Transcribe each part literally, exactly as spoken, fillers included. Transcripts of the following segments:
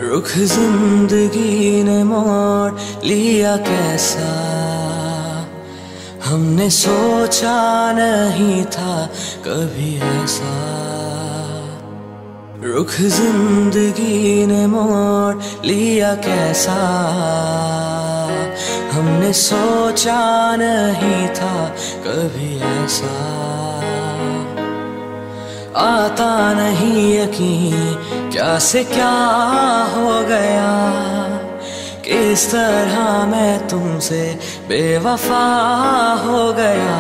रुख जिंदगी ने मोड़ लिया कैसा, हमने सोचा नहीं था कभी ऐसा। रुख जिंदगी ने मोड़ लिया कैसा, हमने सोचा नहीं था कभी ऐसा। आता नहीं यकीन क्या से क्या हो गया, किस तरह मैं तुमसे बेवफा हो गया।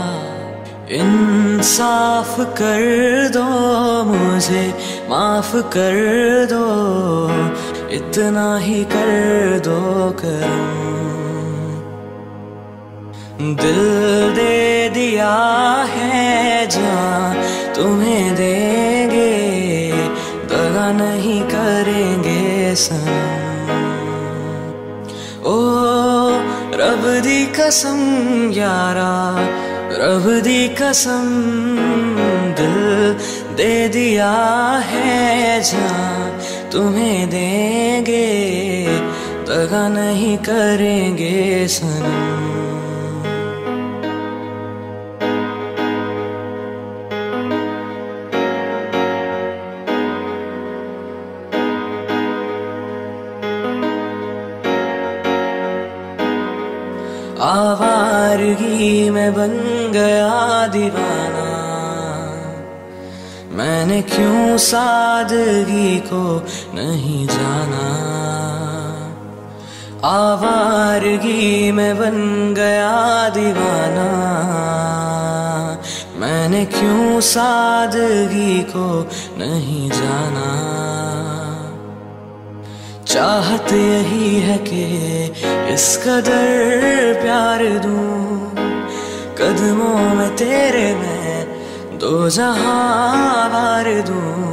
इंसाफ कर दो मुझे, माफ कर दो, इतना ही कर दो करम। दिल दे दिया है जान तुम्हें देंगे, दगा नहीं करेंगे सनम। ओ रब दी कसम यारा, रब दी कसम, दिल दे दिया है जान तुम्हें देंगे, दगा नहीं करेंगे सनम। आवारगी में बन गया दीवाना, मैंने क्यों सादगी को नहीं जाना। आवारगी में बन गया दीवाना, मैंने क्यों सादगी को नहीं जाना। चाहत यही है कि इस कदर प्यार दूं, कदमों में तेरे मैं दो जहां वार दूं।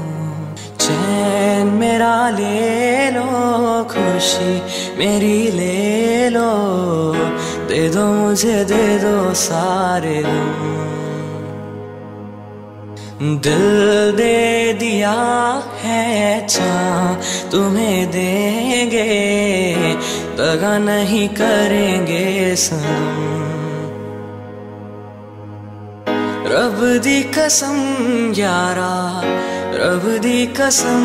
चैन मेरा ले लो, खुशी मेरी ले लो, दे दो मुझे दे दो सारे गम। दिल दे दिया है चाँ तुम्हें देंगे, दगा नहीं करेंगे सनम। रब दी कसम यारा, रब दी कसम,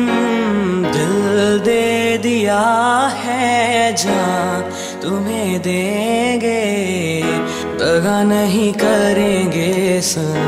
दिल दे दिया है जान तुम्हें देंगे, दगा नहीं करेंगे सनम।